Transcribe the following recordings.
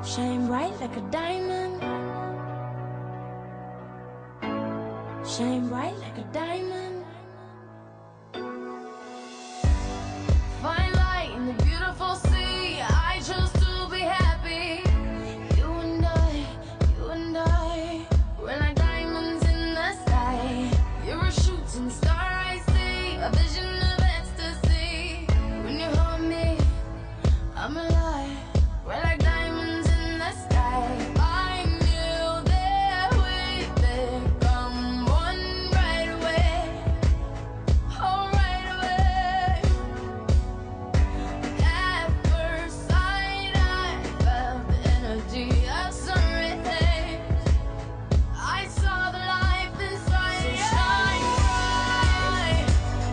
Shine bright like a diamond. Shine bright like a diamond. Find light in the beautiful sea. I chose to be happy. You and I, we're like diamonds in the sky. You're a shooting star I see, a vision of ecstasy. When you hold me, I'm alive. We're like diamonds in the sky. I knew that we'd become one right away. Oh, right away. At first sight, I felt the energy of sun rays. I saw the life inside you. Shine bright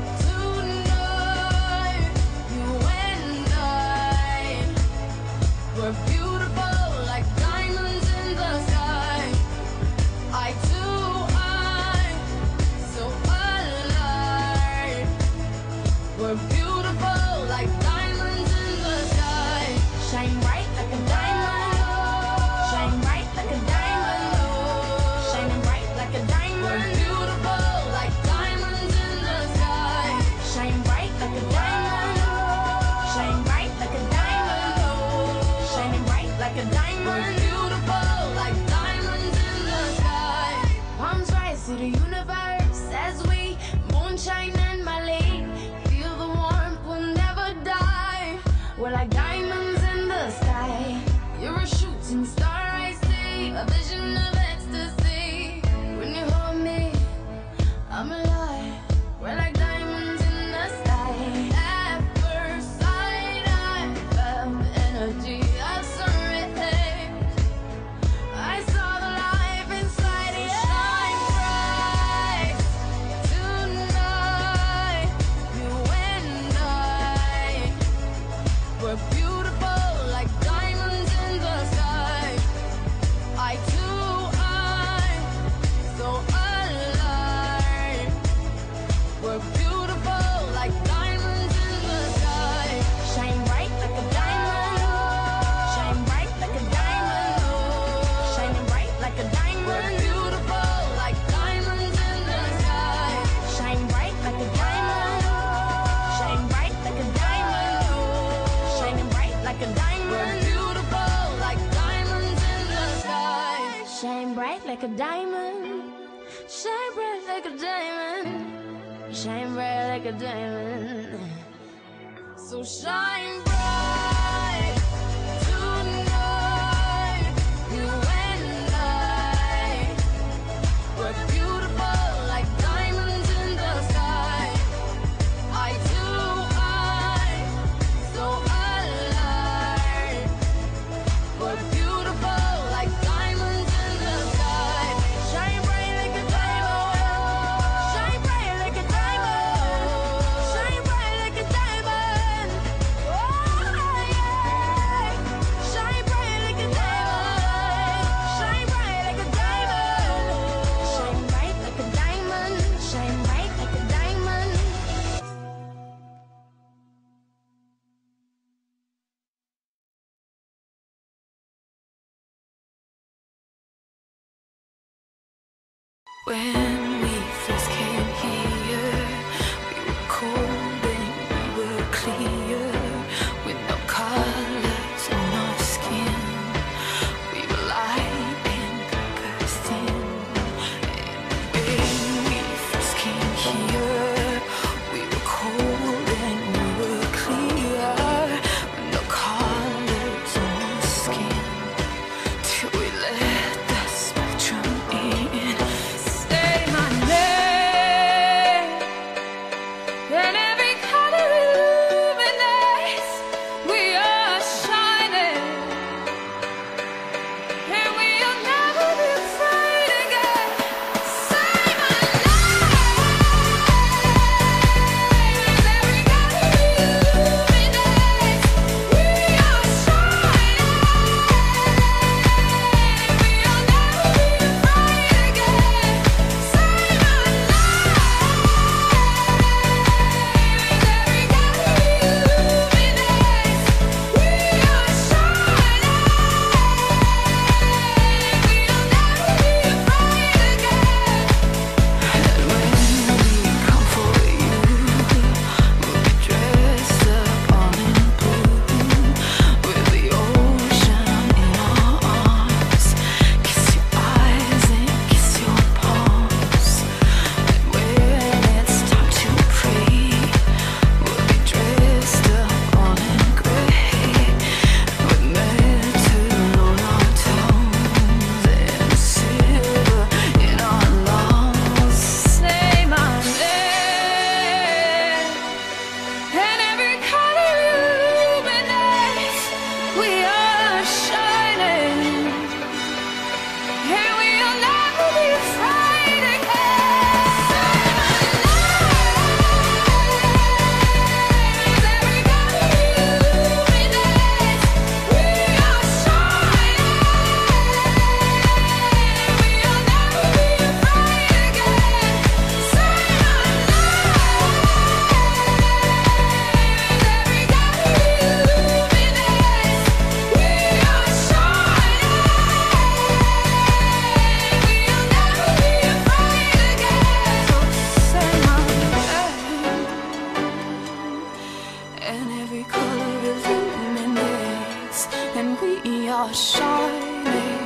tonight. You and I, we're beautiful like diamonds in the sky. I too, I'm so alive. We're beautiful like diamonds in the sky. Shine bright like a diamond. Shine bright like a diamond. Shining bright like a diamond. We're beautiful like diamonds in the sky. Shine bright like a diamond. Shine bright like a diamond. Shining bright like a diamond. We're beautiful like diamonds in the sky. Palms rise to the universe as we moonshine and Malay. Feel the warmth, we'll never die. We're like diamonds in the sky. You're a shooting star I see, a vision of ecstasy. When you hold me, I'm alive. We're like diamonds in the sky. At first sight, I felt the energy of sun rays. I saw the life inside you. Shine bright tonight. You and I, we're beautiful like diamonds in the sky. I too, I'm so alive. We're beautiful like diamonds in the sky. Shine bright like a diamond. Shine bright like a diamond. Shining bright like a diamond. We're beautiful like diamonds in the sky. Shine bright like a diamond. Shine bright like a diamond. Shining bright like a diamond. We're beautiful like diamonds in the sky. Shine bright like a diamond. Shine bright like a diamond. Shine bright like a diamond. So shine bright tonight. You and I, we're beautiful like diamonds in the sky. I too, I'm so alive. We're beautiful like diamonds in the sky. Shine bright like a diamond. Shine bright like a diamond. Shine bright like a diamond. Oh yeah. Shine bright like a diamond. Shine bright like a diamond. Shine bright like a diamond. Shine bright like a diamond. When we first came here, we were cold and we were clear, with no colors on our skin. We were light and bursting. And when we first came here, we were cold and we were clear, with no colors on our skin. Till we let the spectrum in. Stay are shining, and we'll never be afraid again. Everybody illuminate. We are shining, we'll never be afraid again. And every color illuminates, and we are shining.